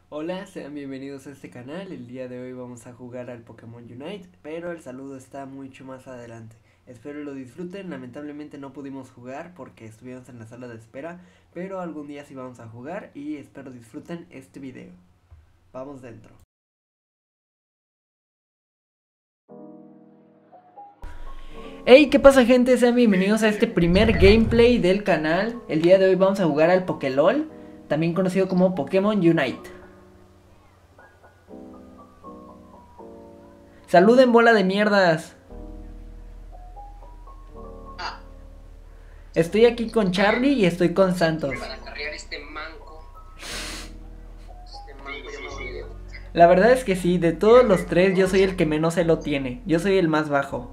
Hola, sean bienvenidos a este canal. El día de hoy vamos a jugar al Pokémon Unite, pero el saludo está mucho más adelante. Espero lo disfruten. Lamentablemente no pudimos jugar porque estuvimos en la sala de espera, pero algún día sí vamos a jugar y espero disfruten este video. Vamos dentro. Hey, ¿qué pasa, gente? Sean bienvenidos a este primer gameplay del canal. El día de hoy vamos a jugar al Pokélol, también conocido como Pokémon Unite. ¡Saluden, bola de mierdas! Estoy aquí con Charlie y estoy con Santos. Para carrear este manco. La verdad es que sí, de todos los tres yo soy el que menos se lo tiene. Yo soy el más bajo.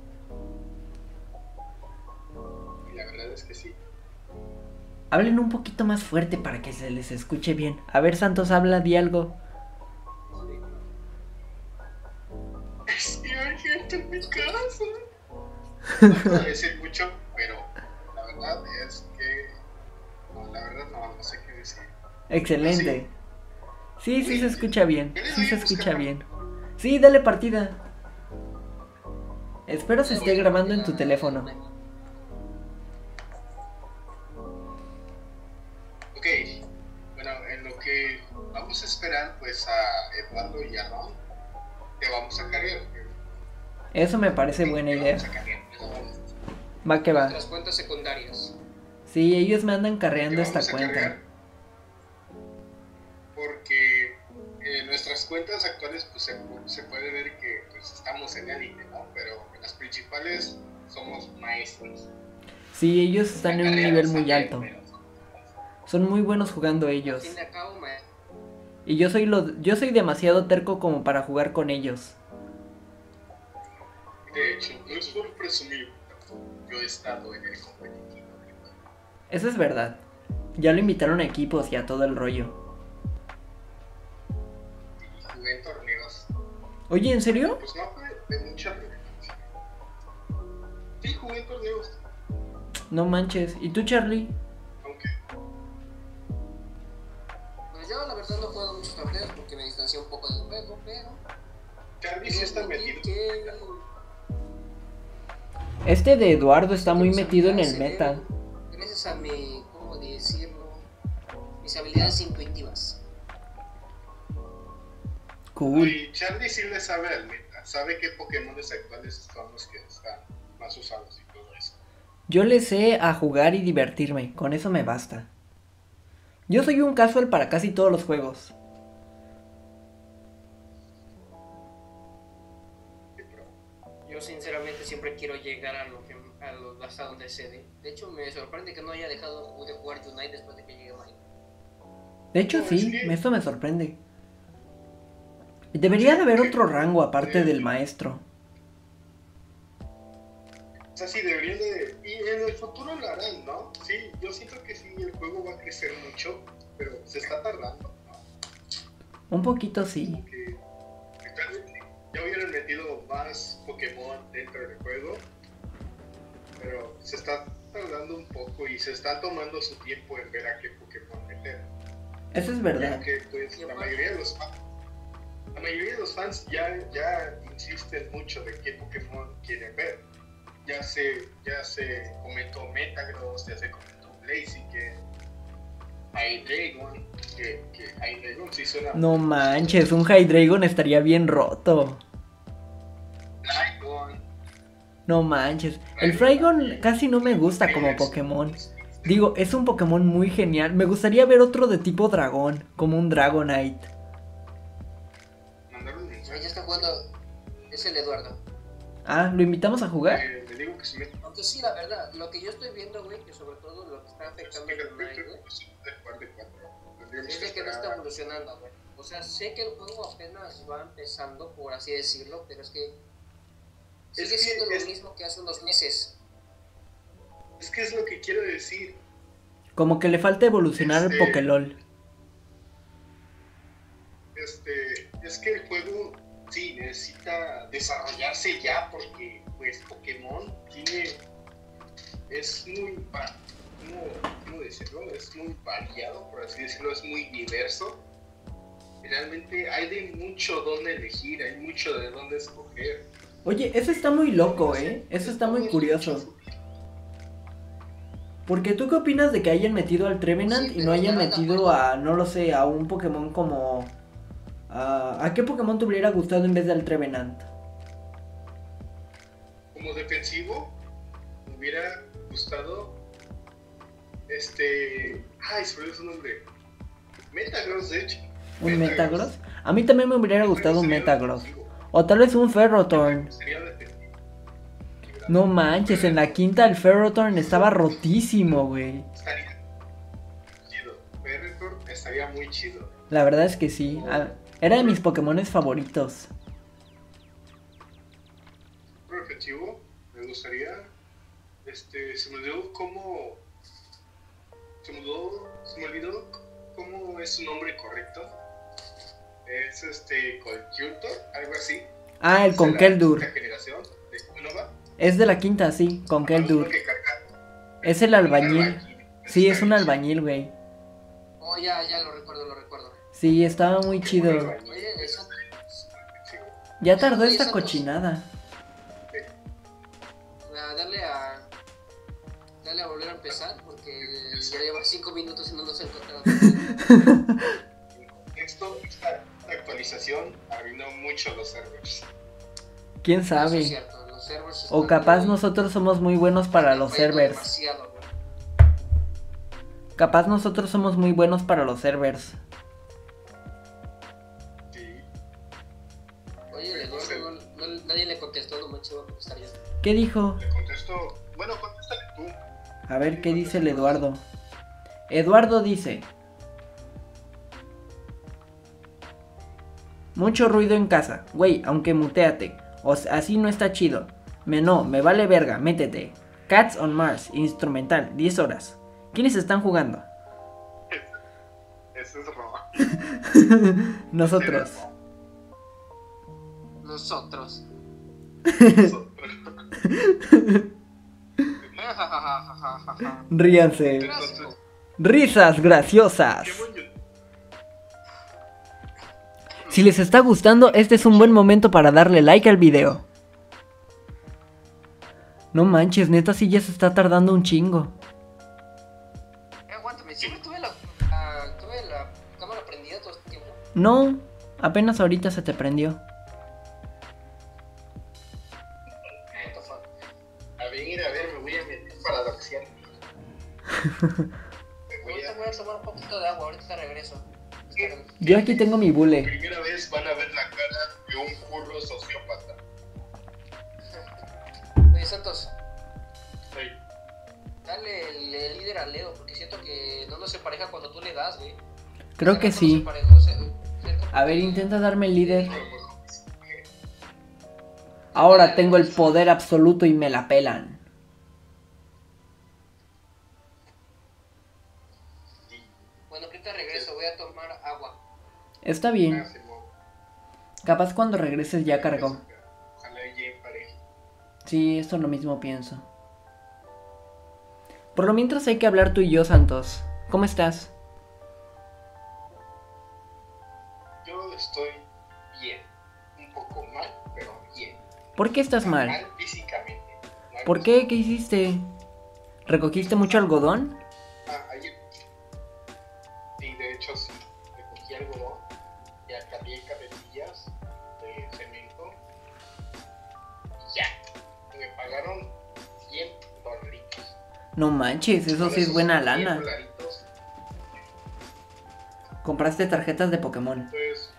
La verdad es que sí. Hablen un poquito más fuerte para que se les escuche bien. A ver, Santos, habla, di algo. Sí, hay gente en mi casa. No puedo decir mucho, pero la verdad es que no, la verdad no sé qué decir. Excelente. Sí, se escucha bien. Sí se escucha bien. Sí, dale partida. Espero se esté grabando en tu teléfono. Ok, bueno, en lo que vamos a esperar pues a Eduardo y a Ron, te vamos a cargar. Eso me parece buena idea. Va que va. Nuestras cuentas secundarias. Sí, ellos me andan carreando esta cuenta. Porque en nuestras cuentas actuales pues se puede ver que pues, estamos en élite, ¿no? Pero en las principales somos maestros. Sí, ellos están en un nivel muy alto. Son muy buenos jugando ellos. Y yo soy demasiado terco como para jugar con ellos. De hecho, no es por presumir, yo he estado en el competitivo. Eso es verdad. Ya lo invitaron a equipos y a todo el rollo. Y jugué en torneos. Oye, ¿en serio? Pues no fue de mucha relevancia. Sí, jugué en torneos. No manches. ¿Y tú, Charlie? Aunque pues yo la verdad no juego muchos torneos porque me distancié un poco del juego, pero Charlie sí está metido. Este de Eduardo está muy metido en el meta. Gracias a mi, ¿cómo decirlo? Mis habilidades intuitivas. Cool. Y Charlie sí le sabe al meta, sabe qué Pokémones actuales son los que están más usados y todo eso. Yo le sé a jugar y divertirme, con eso me basta. Yo soy un casual para casi todos los juegos. Yo sinceramente siempre quiero llegar hasta donde se dé. De hecho me sorprende que no haya dejado de jugar Unite después de que llegue Mike. De hecho sí, esto me sorprende. Debería de haber otro rango aparte del maestro. O sea, sí, deberían de... Y en el futuro lo harán, ¿no? Sí, yo siento que sí, el juego va a crecer mucho, pero se está tardando, ¿no? Un poquito sí. Como que ya hubieran metido más Pokémon dentro del juego, pero se está tardando un poco y se está tomando su tiempo en ver a qué Pokémon meter. Eso es verdad. Porque pues la mayoría de los fans ya insisten mucho de qué Pokémon quieren ver. Ya se comentó Metagross, ya se comentó Blaziken, Hydreigon, que Hydreigon sí suena... No manches, un Hydreigon estaría bien roto. Flygon. No manches, el Flygon casi no me gusta como Pokémon. Digo, es un Pokémon muy genial. Me gustaría ver otro de tipo dragón, como un Dragonite. Mandaron un mensaje. Ya está jugando, es el Eduardo. Ah, ¿lo invitamos a jugar? Le digo que se mete. Aunque sí, la verdad, lo que yo estoy viendo, güey, que sobre todo lo que está afectando el Unite, güey, es de que no está evolucionando, güey. O sea, sé que el juego apenas va empezando, por así decirlo, pero es que sigue siendo lo mismo que hace unos meses. Es que es lo que quiero decir. Como que le falta evolucionar al Pokélol. Es que el juego sí necesita desarrollarse ya porque pues Pokémon es muy ¿cómo decirlo? Es muy variado, por así decirlo, es muy diverso realmente hay de mucho donde elegir, hay mucho de dónde escoger. Oye, eso está muy loco, eso está muy curioso. Porque ¿tú qué opinas de que hayan metido al Trevenant Sí, y no pero hayan estarás de metido acuerdo. a, no lo sé, a un Pokémon como... ¿A qué Pokémon te hubiera gustado en vez del Trevenant? Como defensivo, me hubiera gustado ay, se me olvidó su nombre. Metagross, de hecho. ¿Un Metagross? A mí también me hubiera gustado un sería Metagross. defensivo. O tal vez un Ferrothorn. Sería defensivo. No manches, en la quinta el Ferrothorn estaba rotísimo, güey. Estaría chido. Ferrothorn estaría muy chido. La verdad es que sí. Era de mis Pokémones favoritos. Otro defensivo, me gustaría. Se me olvidó cómo. Se me olvidó cómo es su nombre correcto. Es Conjuntor, algo así. Ah, el Conkeldurr. De la generación de Unova. Es de la quinta, sí, Conkeldurr. Es el albañil. Sí, es un albañil, güey. Oh, ya lo recuerdo. Sí, estaba muy chido. Oye, eso... Ya tardó Oye, esta Santos. cochinada. Dale a volver a empezar porque ya lleva 5 minutos y no nos encontramos. Esta actualización arruinó mucho los servers. ¿Quién Eso es sabe? cierto, los servers O están capaz muy- nosotros somos muy buenos para los fallando servers. demasiado, güey. Capaz nosotros somos muy buenos para los servers. Sí. Oye, Eduardo, nadie le contestó, no manches, voy a contestar yo. ¿Qué dijo? Le contesto. Bueno, contéstale tú. A ver qué dice el Eduardo. Eduardo dice: mucho ruido en casa, güey, aunque muteate. Así no está chido. Me vale verga, métete. Cats on Mars, instrumental, 10 horas. ¿Quiénes están jugando? Eso es robo. Nosotros. Nosotros. Ríanse. Clásico. Risas graciosas. Pokémon Unite. Si les está gustando, este es un buen momento para darle like al video. No manches, neta, sí ya se está tardando un chingo. Aguántame, siempre tuve la cámara prendida todo este tiempo. No, apenas ahorita se te prendió. What the fuck. A ver, me voy a meter para doxear. Ahorita voy a tomar un poquito de agua, ahorita regreso. Espérame. Yo aquí tengo mi bule. Primera vez van a ver la cara de un curro sociópata. Oye, Santos, Hey, dale el líder a Leo, porque siento que no nos empareja cuando tú le das, güey. Creo que Hace rato nos sí. emparejó, cerca A ver, porque- intenta darme el líder. Ahora tengo el poder absoluto y me la pelan. Bueno, ahorita regreso, voy a tomar agua. Está bien. Capaz cuando regreses ya cargó. Ojalá ya empareje. Sí, esto es lo mismo pienso. Por lo mientras hay que hablar tú y yo, Santos. ¿Cómo estás? Yo estoy bien. Un poco mal, pero bien. ¿Por qué estás mal? Mal físicamente. Mal ¿Por qué? ¿Qué hiciste? ¿Recogiste mucho algodón? Ayer. Sí, de hecho sí. Recogí algodón. Ya cambié cabecillas de cemento. Y ya. Me pagaron 100 dolaritos. No manches, eso sí es buena lana. $100. Compraste tarjetas de Pokémon. Pues.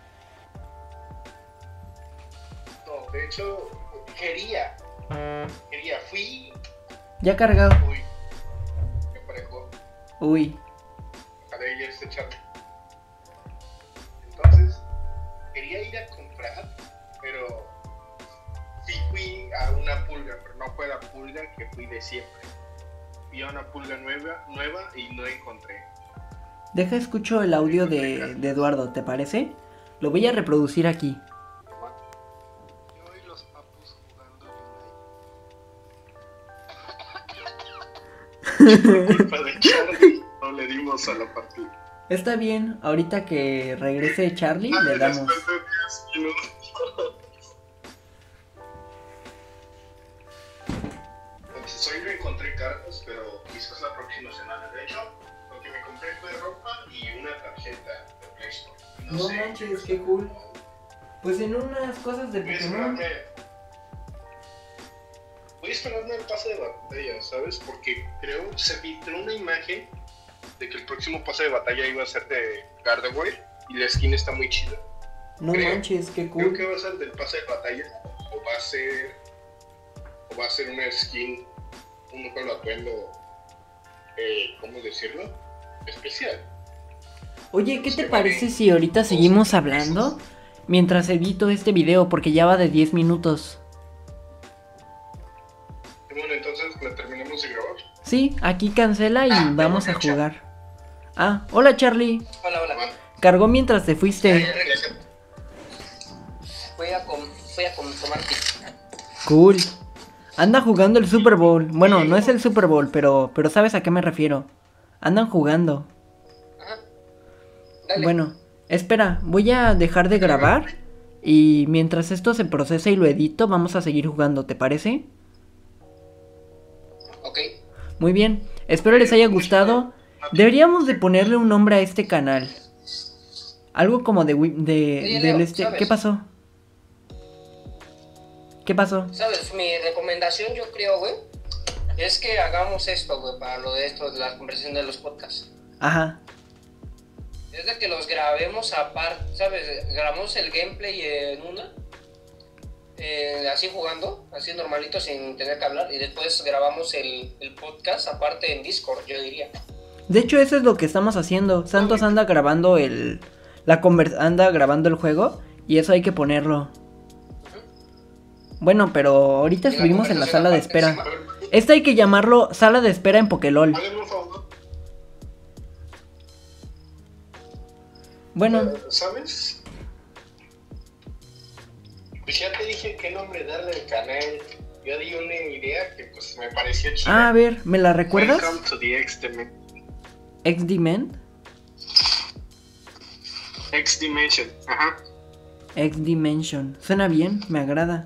No, de hecho, quería. Fui. Ya cargado. Uy. Me parejó. Uy. Ojalá ya esté echando. Entonces, quería ir a comprar, pero sí fui a una pulga, pero no fue la pulga que fui de siempre. Fui a una pulga nueva y no encontré. Deja escucho el audio de Eduardo, ¿te parece? Lo voy a reproducir aquí. Yo y los papus jugando Unite. Por culpa de Charlie, no le dimos a la partida. Está bien, ahorita que regrese Charlie, le damos. Entonces, hoy no encontré cartas, pero quizás la próxima semana. De hecho, lo que me compré fue ropa y una tarjeta de Play Store. No manches, qué cool. Pues en unas cosas de Pokémon. Voy a esperarme el pase de batalla, ¿sabes? Porque creo que se filtró una imagen de que el próximo pase de batalla iba a ser de Gardevoir y la skin está muy chida. No manches, qué Creo cool. que va a ser del pase de batalla o va a ser una skin, un nuevo atuendo, ¿cómo decirlo? Especial. Oye, ¿qué te parece si ahorita seguimos hablando mientras edito este video? Porque ya va de 10 minutos. Bueno, entonces la terminamos de grabar. Sí, aquí cancela y vamos a jugar. Ah, hola Charlie. Hola. Cargó mientras te fuiste. Voy a tomar Cool. Anda jugando el Super Bowl. Bueno, no es el Super Bowl, pero sabes a qué me refiero. Andan jugando. Ajá. Dale. Bueno, espera, voy a dejar de grabar. Y mientras esto se procesa y lo edito, vamos a seguir jugando, ¿te parece? Ok. Muy bien, espero les haya gustado. Deberíamos de ponerle un nombre a este canal. Algo como de Oye, Leo, ¿sabes? ¿Qué pasó? ¿Qué pasó? ¿Sabes? Mi recomendación, yo creo, güey, es que hagamos esto, güey, para lo de esto, de la conversación de los podcasts. Ajá. Es de que los grabemos aparte, ¿sabes? Grabamos el gameplay en una, así jugando, así normalito, sin tener que hablar, y después grabamos el podcast aparte en Discord, yo diría. De hecho, eso es lo que estamos haciendo. Santos anda grabando anda grabando el juego y eso hay que ponerlo. Bueno, pero ahorita estuvimos en la sala de espera. Este hay que llamarlo sala de espera en Pokélol. Háganme un favor. Bueno, ¿Sabes? Pues ya te dije qué nombre darle al canal. Yo di una idea que pues me pareció chida. a ver, ¿me la recuerdas? Welcome to the X-Dimension. X-Dimen. X-Dimension, ajá. X-Dimension. Suena bien, me agrada.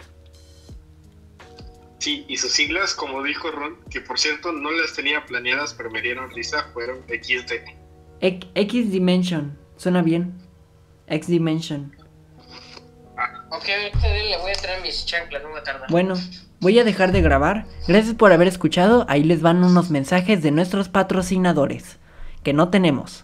Sí, y sus siglas, como dijo Ron, que por cierto no las tenía planeadas, pero me dieron risa, fueron XD. X-Dimension. Suena bien. X-Dimension. Ok, ahorita le voy a traer mis chanclas, no me tarda. Bueno, voy a dejar de grabar. Gracias por haber escuchado. Ahí les van unos mensajes de nuestros patrocinadores. Que no tenemos.